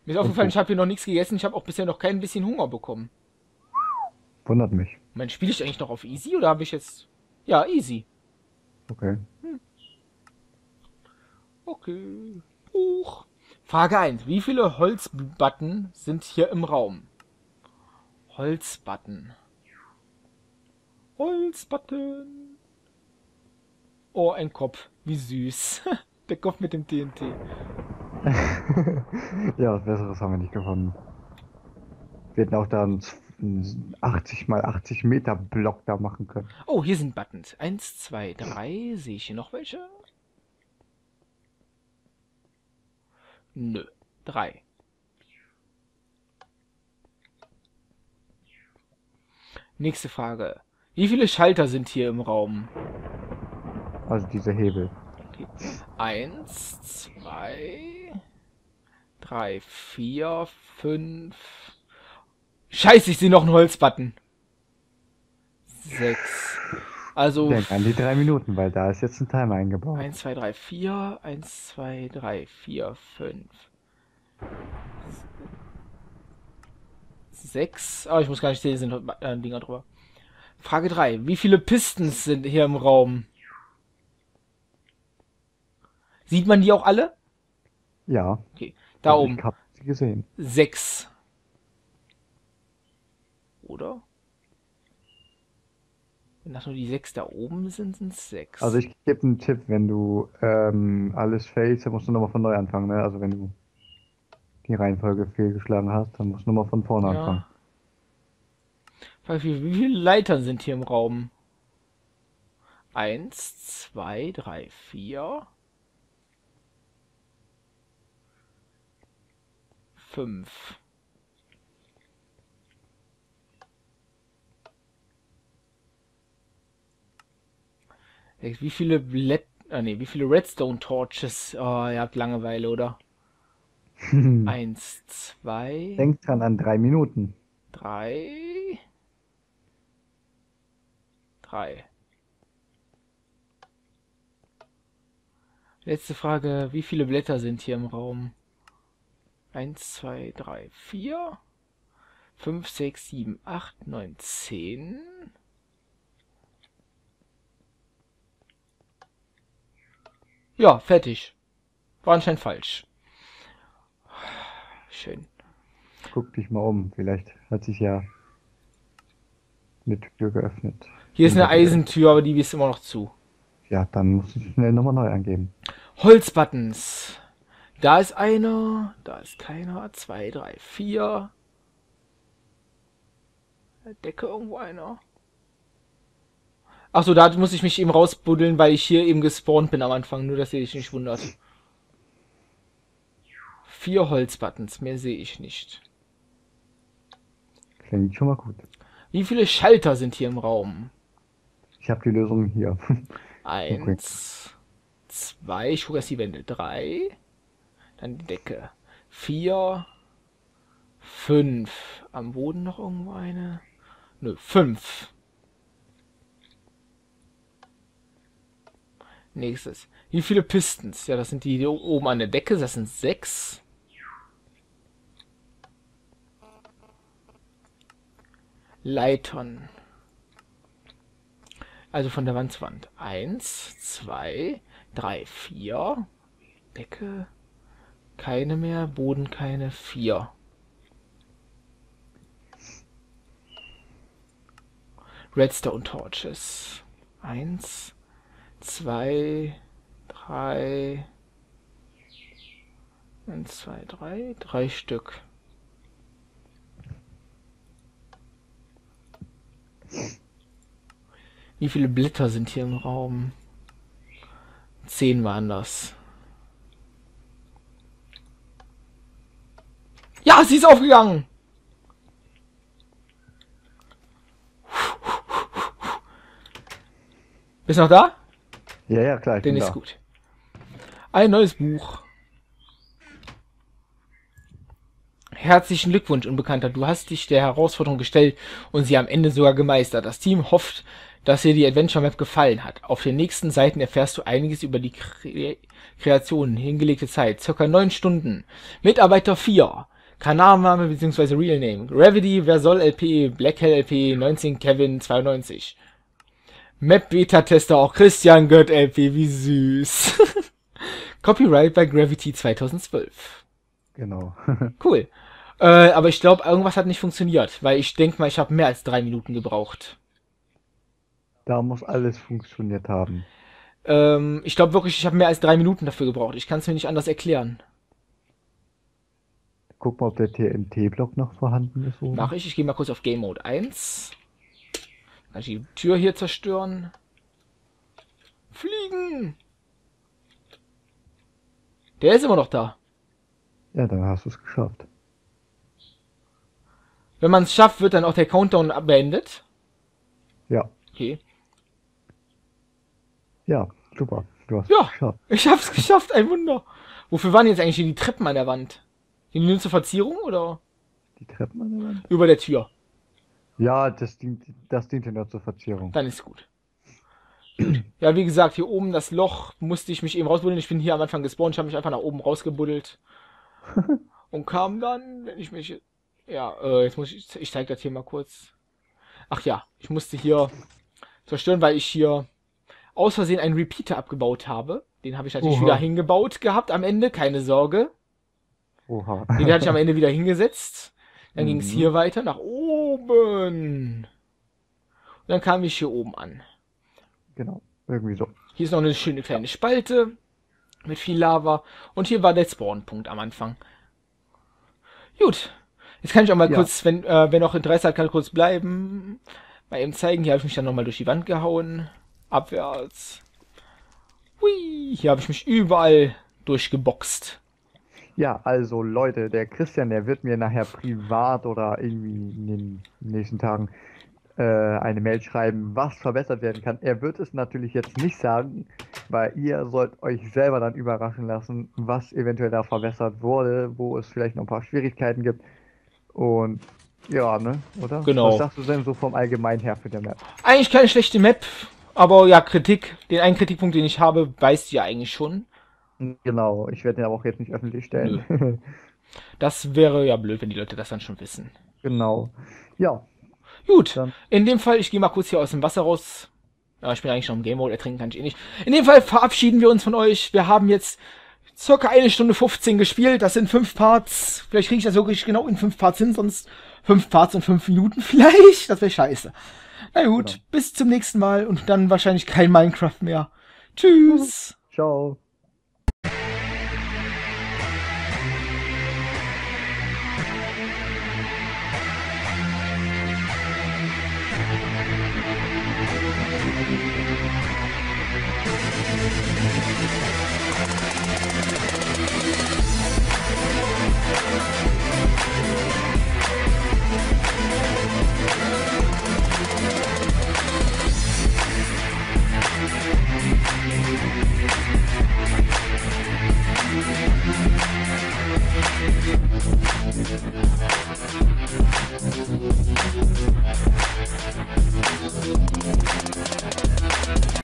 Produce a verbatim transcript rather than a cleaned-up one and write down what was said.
Mir ist aufgefallen, ich habe hier noch nichts gegessen. Ich habe auch bisher noch kein bisschen Hunger bekommen. Wundert mich. Moment, spiele ich eigentlich noch auf Easy oder habe ich jetzt... Ja, Easy. Okay. Okay. Huch. Frage eins. Wie viele Holzbutton sind hier im Raum? Holzbutton. Holzbutton. Oh, ein Kopf. Wie süß. Der Kopf mit dem T N T. Ja, was Besseres haben wir nicht gefunden. Wir hätten auch da einen achtzig mal achtzig Meter Block da machen können. Oh, hier sind Buttons. Eins, zwei, drei. Sehe ich hier noch welche? Nö. Drei. Nächste Frage. Wie viele Schalter sind hier im Raum? Also diese Hebel. Okay. Eins, zwei, drei, vier, fünf. Scheiße, ich sehe noch einen Holzbutton. Sechs. Also. Denk an die drei Minuten, weil da ist jetzt ein Timer eingebaut. Eins, zwei, drei, vier. Eins, zwei, drei, vier, fünf. Sechs. Ah, ich muss gar nicht sehen, sind äh, Dinger drüber. Frage drei. Wie viele Pistons sind hier im Raum? Sieht man die auch alle? Ja. Okay. Da also oben. Ich hab sie gesehen. Sechs. Oder? Wenn das nur die sechs da oben sind, sind es sechs. Also ich gebe einen Tipp, wenn du ähm, alles failst, dann musst du nochmal von neu anfangen, ne? Also wenn du die Reihenfolge fehlgeschlagen hast, dann musst du nochmal von vorne Ja. anfangen. Frage vier. Wie viele Leitern sind hier im Raum? Eins, zwei, drei, vier. Fünf. Wie viele Blät ah, nee, wie viele Redstone Torches? Oh, ihr habt Langeweile, oder? Eins, zwei, Denk dran an drei Minuten. drei. Drei. Letzte Frage. Wie viele Blätter sind hier im Raum? Eins, zwei, drei, vier. Fünf, sechs, sieben, acht, neun, zehn. Ja, fertig. War anscheinend falsch. Schön. Guck dich mal um. Vielleicht hat sich ja eine Tür geöffnet. Hier ist eine Eisentür, aber die ist immer noch zu. Ja, dann musst du schnell nochmal neu angeben. Holzbuttons. Da ist einer, da ist keiner. Zwei, drei, vier. Decke irgendwo einer. Achso, da muss ich mich eben rausbuddeln, weil ich hier eben gespawnt bin am Anfang. Nur, dass ihr dich nicht wundert. Vier Holzbuttons, mehr sehe ich nicht. Klingt schon mal gut. Wie viele Schalter sind hier im Raum? Ich habe die Lösung hier. Eins, zwei, ich gucke erst die Wände. Drei, dann die Decke. Vier, fünf. Am Boden noch irgendwo eine? Nö, fünf. Nächstes. Wie viele Pistons? Ja, das sind die, die oben an der Decke. Das sind sechs. Leitern. Also von der Wand zu Wand. Eins, zwei, drei, vier. Decke. Keine mehr. Boden keine. Vier. Redstone Torches. Eins, zwei, drei. Eins, zwei, drei. Drei Stück. Wie viele Blätter sind hier im Raum? Zehn waren das. Ja, sie ist aufgegangen! Bist du noch da? Ja, ja, klar. Ich Den bin ist da. gut. Ein neues Buch. Herzlichen Glückwunsch, Unbekannter. Du hast dich der Herausforderung gestellt und sie am Ende sogar gemeistert. Das Team hofft, dass dir die Adventure Map gefallen hat. Auf den nächsten Seiten erfährst du einiges über die Kre Kreation, hingelegte Zeit, circa neun Stunden. Mitarbeiter vier. Kanalname bzw. Real Name. Gravity, wer soll L P, Black Hell L P, neunzehn Kevin zweiundneunzig. Map Beta Tester, auch Christian Gött L P, wie süß. Copyright bei Gravity zweitausendzwölf. Genau. Cool. Äh, aber ich glaube, irgendwas hat nicht funktioniert, weil ich denke mal, ich habe mehr als drei Minuten gebraucht. Da muss alles funktioniert haben. Ähm, ich glaube wirklich, ich habe mehr als drei Minuten dafür gebraucht. Ich kann es mir nicht anders erklären. Guck mal, ob der T N T-Block noch vorhanden ist. Oben. Mach ich. Ich gehe mal kurz auf Game Mode eins. Kann ich die Tür hier zerstören. Fliegen! Der ist immer noch da. Ja, dann hast du es geschafft. Wenn man es schafft, wird dann auch der Countdown beendet. Ja. Okay. Ja, super. Du hast Ja, es geschafft. ich hab's geschafft, ein Wunder. Wofür waren jetzt eigentlich hier die Treppen an der Wand? Die nur zur Verzierung oder Die Treppen an der Wand? über der Tür? Ja, das dient, das dient ja nur zur Verzierung. Dann ist gut. Ja, wie gesagt, hier oben das Loch musste ich mich eben rausbuddeln. Ich bin hier am Anfang gespawnt, ich habe mich einfach nach oben rausgebuddelt. Und kam dann, wenn ich mich... Ja, äh, jetzt muss ich... Ich zeige das hier mal kurz. Ach ja, ich musste hier zerstören, weil ich hier aus Versehen einen Repeater abgebaut habe. Den habe ich natürlich Oha. wieder hingebaut gehabt am Ende, keine Sorge. Oha. Den hatte ich am Ende wieder hingesetzt. Dann Mhm. ging es hier weiter nach oben. Und dann kam ich hier oben an. Genau, irgendwie so. Hier ist noch eine schöne kleine Spalte mit viel Lava. Und hier war der Spawnpunkt am Anfang. Gut. Jetzt kann ich auch mal Ja. kurz, wenn, äh, wer noch Interesse hat, kann kurz bleiben. Mal eben zeigen. Hier habe ich mich dann nochmal durch die Wand gehauen. Abwärts. Hui. Hier habe ich mich überall durchgeboxt. Ja, also Leute, der Christian, der wird mir nachher privat oder irgendwie in den nächsten Tagen äh, eine Mail schreiben, was verbessert werden kann. Er wird es natürlich jetzt nicht sagen, weil ihr sollt euch selber dann überraschen lassen, was eventuell da verbessert wurde, wo es vielleicht noch ein paar Schwierigkeiten gibt. Und ja, ne, oder? Genau. Was sagst du denn so vom Allgemeinen her für die Map? Eigentlich keine schlechte Map. Aber ja, Kritik. Den einen Kritikpunkt, den ich habe, weißt du ja eigentlich schon. Genau, ich werde den aber auch jetzt nicht öffentlich stellen. Das wäre ja blöd, wenn die Leute das dann schon wissen. Genau. Ja, Gut, Dann- in dem Fall, ich gehe mal kurz hier aus dem Wasser raus. Ja, ich bin eigentlich schon im Game Mode, ertrinken kann ich eh nicht. In dem Fall verabschieden wir uns von euch. Wir haben jetzt circa eine Stunde fünfzehn gespielt. Das sind fünf Parts. Vielleicht kriege ich das wirklich genau in fünf Parts hin, sonst fünf Parts in fünf Minuten vielleicht. Das wäre scheiße. Na gut, Genau. bis zum nächsten Mal und dann wahrscheinlich kein Minecraft mehr. Tschüss. ciao. Thank you.